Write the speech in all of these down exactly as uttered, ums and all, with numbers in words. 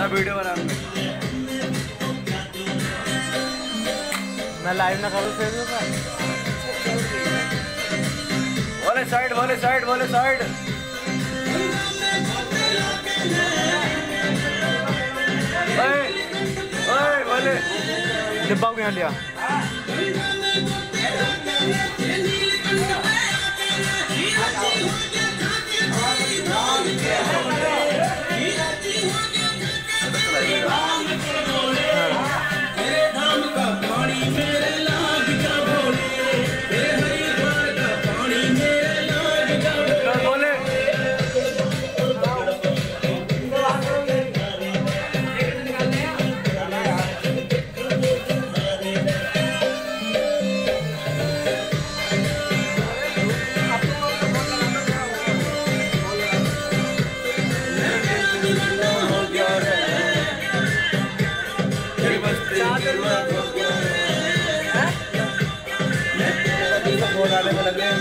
मैं वीडियो बना रहा हूँ। मैं लाइव ना करूँ फेसबुक पर। बोले साइड बोले साइड बोले साइड। ओए ओए बोले डिब्बा को यहाँ लिया। में लग रहे हैं।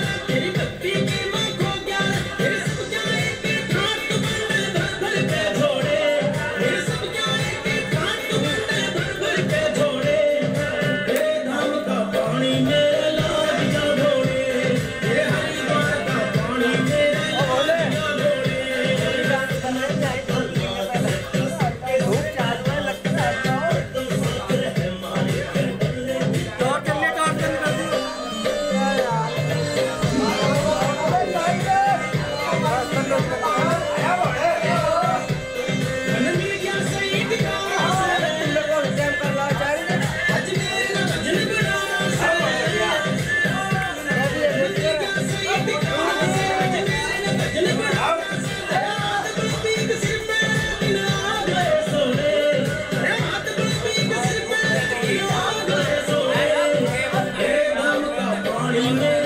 Amen.